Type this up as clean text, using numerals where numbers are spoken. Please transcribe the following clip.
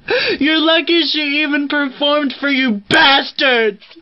You're lucky she even performed for you bastards!